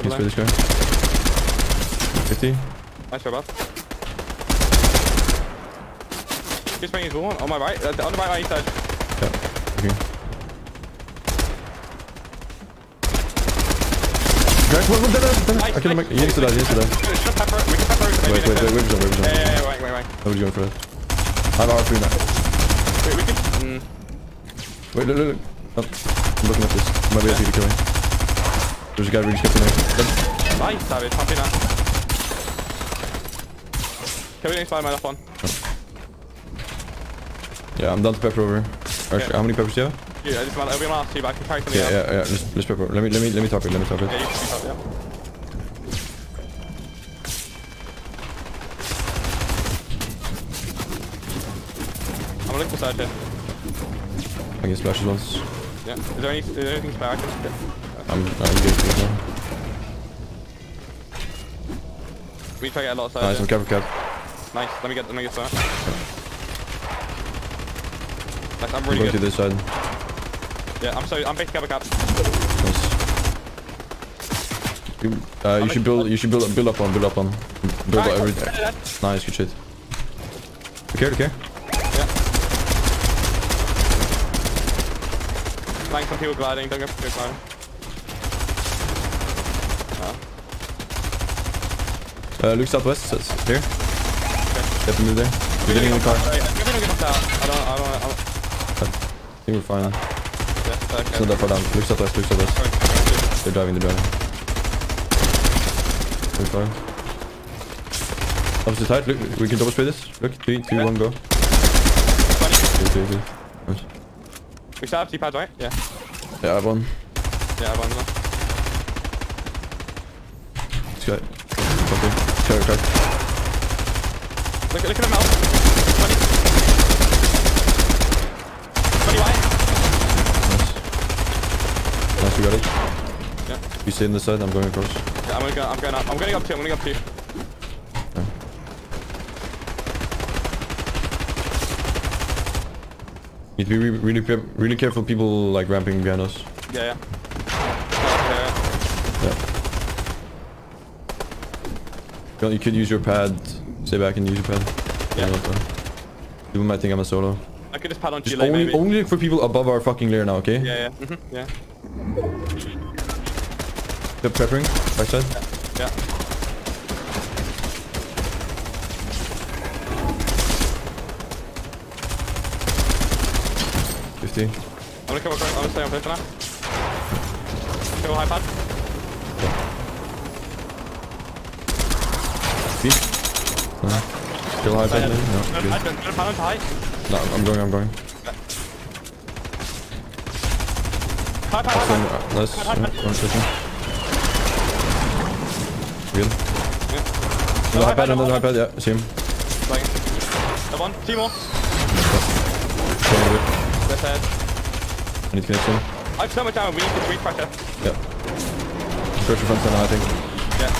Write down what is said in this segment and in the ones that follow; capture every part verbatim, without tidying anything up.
He's for this guy. fifty. Nice job, bud. Just bringing his wall on my right. Uh, on the right, right side. Yeah. Okay. Guys, what? What? Nice, I killed him. He needs to die. He needs to die. We can pepper. We can pepper. Wait, wait, wait. Wait, wait, wait. Yeah, yeah, yeah. Wait, wait, wait. Nobody's going for that. I have R three now. Wait, we can. Mm. Wait, look, look, look. Oh, I'm looking at this. Might be able to kill me. There's a guy really skipping there. Nice, Savage. Happy now. Can we inspire my left one? Yeah, I'm down to pepper over. Okay. How many peppers do you have? Yeah, I just want. It'll be my last two, but I can carry something Yeah, out. yeah, yeah. Just, just pepper. Let me, let me, let me top it. Let me top it. Yeah, you can top, yeah. I'm gonna look beside you. I can splashes once. Yeah. Is there any? Is there anything spare? I can get. I'm, I'm good for now. We try to get a lot of side. Nice, Yeah. I'm cap, cap. Nice. Let me get. Let me get that. Nice. I'm I'm really going good. to this side. Yeah. I'm so. I'm basic cap a cap. Nice. You, uh, you should build. You should build. Build up on. Build up on. Build Right, up everything. Nice, good shit. Okay, okay. Yeah. Like some people gliding. Don't go for good gliding. Uh, look southwest. So it's here. Okay. Get to move there. You're getting in the car. I'm gonna get knocked out. I don't. I don't. I don't. I think we're fine. Yeah. Okay. It's not that far down. Look southwest. Look southwest. Sorry. They're driving. They're driving. Very far. Opposite side. Look, we can double spray this. Look, three, two, yeah. one, go. Two, two, two. Nice. We still have two pads, right? Yeah. Yeah, I have one. Yeah, I have one. No. This guy. Okay. Carry, carry. Look, look at him out. twenty. twenty white. Nice. Nice, we got it. Yeah. You stay on this side, I'm going across. Yeah, I'm gonna go. I'm going up. I'm going up two. I'm going up two. Yeah. Need to be re really, pre really careful. People like ramping behind us. Yeah, yeah. Okay. Yeah. Well, you could use your pad. Stay back and use your pad. Yeah. People might think I'm a solo. I could just pad on Just Chile, only, maybe. only look for people above our fucking layer now, okay? Yeah, yeah. Mm-hmm. Yeah. The peppering, backside. Yeah. fifty. I'm gonna come. I'm gonna stay on play for now. Kill high pad. Beat. No. Kill high pad, maybe? No. I'm Good. gonna pad on to high. No, I'm going, I'm going. High pad, high Same, pad. uh, nice. High pad, Yeah, high pad. one second. Good. Yeah. Another high pad, another high pad, yeah, same. Like, that one. Two more. Going good. Left head. I need connection. I have so much ammo. We need to reach pressure. Yeah. Pressure front center, I think. Yeah.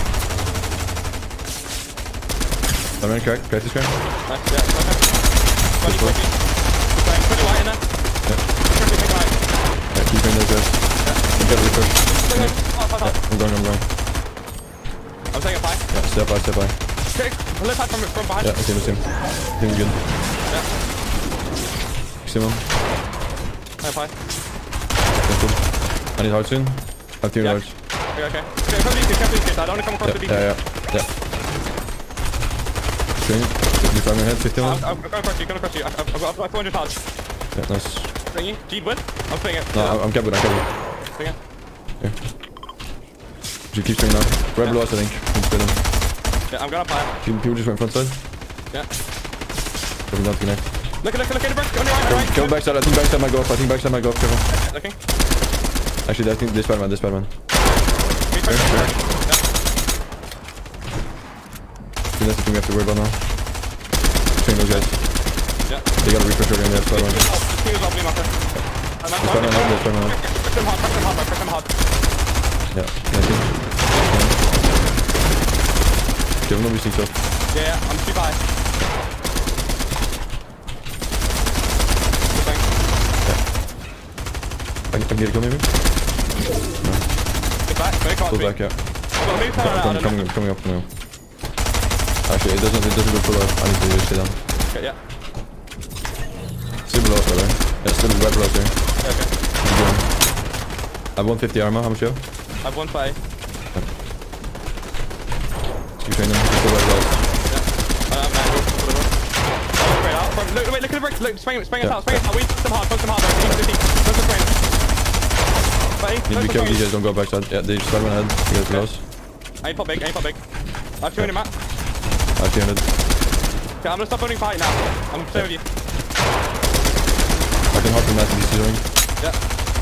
I'm gonna crack, crack this guy. Nice. Yeah. Okay. twenty, twenty. twenty white in there. Yeah. twenty, take white. Yeah, keep going those guys. Yeah. I'm getting refresh. Okay. Oh, oh, oh. Yeah, I'm going, I'm going. I'm taking a five. Yeah, step by, step by. Okay. Left side from, from behind. Yeah, same, same. I think we're good. Yeah. Maximum. I have five. Cancelled. I need hearts soon. I have two Yeah. hearts. Okay, okay. Okay, come these two, come these two. I don't want to come across Yeah, the beach. yeah, yeah. Yeah. String. You five in your head, fifty I'm, one. I'm, I'm going across you, going across you. I've, I've got, I've got four hundred cards. Yeah, nice. Swing you. G win. I'm swinging it. No, I'm, I'm capping, I'm capping. Swing it. Yeah. You keep stringing now. Right below us, I think. Keep spinning. Yeah, I'm going up high. People, people just went front side. Yeah. Coming down to connect. Look, look, look, look, look. On your right, on your right. Go backside, I think backside might go up. I think backside might go up. Careful. Looking. Actually, I think this bad man, this bad man. Reach pressure. Sure. Yeah. I think that's the thing we have to worry about now. Train those guys. Yeah. They gotta refresh again, they have to one. This team is all blue marker. And This bad man out, this bad man out. Press them hard, press them hard, press them hard. Yeah, nineteen. Give him no sneaks up. Yeah, yeah, I'm too high. Good thing. I can, I can get a kill maybe? No. Get back, very Pull close. back, yeah. Well, maybe turn around. Coming, coming, coming up, coming up. Actually, it doesn't, it doesn't go full out. I need to stay down. Okay, yeah. Still below us, by the way. Yeah, still right below us there. Yeah, okay. I have one fifty armor. How much you have? I have one five. Keep training them. Still right below us. Yeah. Um, man, whatever. Oh, straight out. Look, wait, look at the brick. Look, spring, spring us Yeah, out, spring us yeah. out. We focus them hard, focus them hard. Focus them hard. Focus them You need to be careful, these guys don't go backside. Yeah, they just start one ahead. You guys below us. I ain't pop big, I ain't pop big. I have two hundred, Matt. I have two hundred. Okay, I'm gonna stop owning fight now. I'm staying with you. I can hop in that and he's doing. Yeah.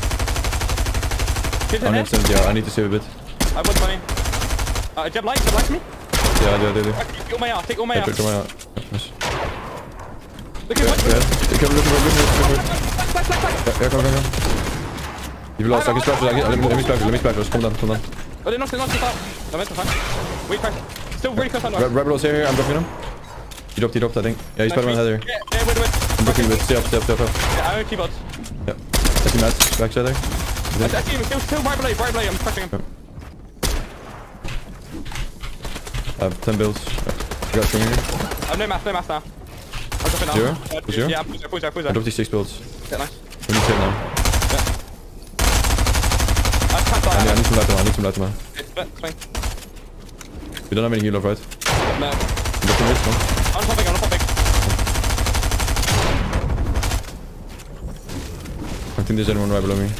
Kids I in need there. to, yeah, I need to save a bit. I have one money. Uh, jab light, jab light to me. Yeah, I do, I do, I do. Okay, take all my out, take all my Yeah, out. take them out. Nice. Look Yeah, at what. go ahead. Look at, look at, look at, look at. Back, back, back. Yeah, yeah, come, come, come. You've lost. I can splash. I can, let me, let me splash. Let me splash. Calm down, calm down. Oh, they knocked it, knocked it out. No, that's fine. Wait, fine. Still really close on Red, red Bull's here, here. I'm dropping him. He dropped, he dropped, I think. Yeah, he's Spider-Man header. Yeah, yeah, wait, wait. I'm blocking with. Stay up, stay up, stay up. Yeah, I own keyboards. Yeah. I see Matt. Backside there. I I see him, still, still right below, right below. I'm pressing him. I have ten bills. I got string here. I have no mass, no mass now. I'm dropping now. Zero? Uh, Zero? Yeah, I'm pushing, pushing, I pushing. dropped these six builds. Yeah, nice. We need to save now. Yeah. I can't die. I need, I need some light I need some light man. It's bet, swing. You don't have any heal off, right? No. I'm dropping this one. I'm popping, I'm popping. I don't think there's anyone right below me.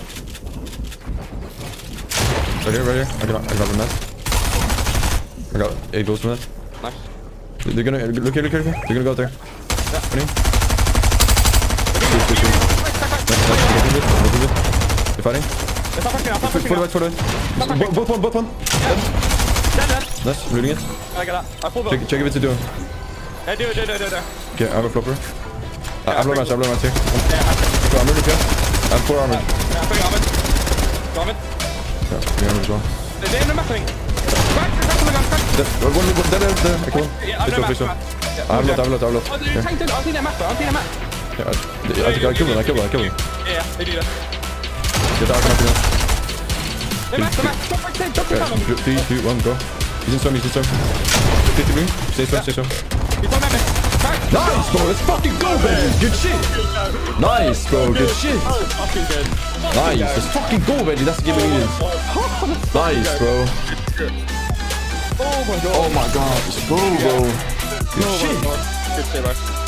Right here, right here. I got, I got the net. I got eight goals from that. Nice. They're gonna look here, look here, look here. They're gonna go out there. Yeah. Ready? Shoot, shoot, shoot. Nice, nice. I'm looking good. I'm looking good. They're fighting. Let's stop pushing now, stop For pushing the now. right, for the right. Both one, both one. Dead, dead. Nice, I'm looting it. I got that. I full build. Check, check if it's a doing. Yeah, do it, do it, do it, do it. Okay, I have a flopper. Uh, I have low match, I have low match here. Yeah, I have So I'm looting here. I have four armor. Yeah, I'm putting armor. Got armor. Yeah, three armor as well. They're in the mapping. Crack, crack, crack, crack, crack. That, one, one, one, there, there, there. I kill him. Yeah, I have Please no go, please go. map. I have lot, I have lot, I have lot. Oh, they're Yeah, tanking. I'll see their map, though. I'll see their map. yeah, I, I, I killed him, I killed him, I killed him. Yeah, yeah, they do that. Get the arc knocking out. They map, they map. Stop right there, stop Yeah, right there. three, two, one, go. He's in storm, he's in storm. fifty blue. Stay strong, stay strong. He's on map. Crack. Nice, bro. Let's fucking go, baby. Good shit. Nice, bro. Good shit. Oh, fucking good. Nice. Let's fucking go, baby. That's the game we needed. Nice, bro. Oh my god. Oh my god. Let's go, bro. Good Oh shit. my god. Good shit, bro.